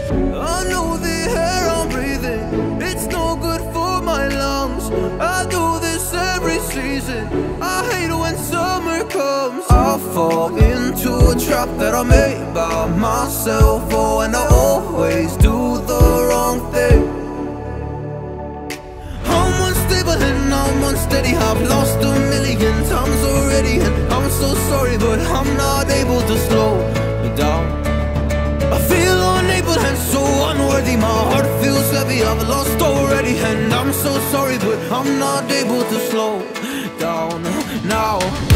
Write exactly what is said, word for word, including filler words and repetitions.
I know the air I'm breathing, it's no good for my lungs. I do this every season, I hate when summer comes. I fall into a trap that I made by myself. Oh, and I always do the wrong thing. I'm unstable and I'm unsteady, I've lost a million times already, and I'm so sorry, but I'm not able to slow down. I feel unable and so unworthy, my heart feels heavy, I've lost already, and I'm so sorry, but I'm not able to slow down now.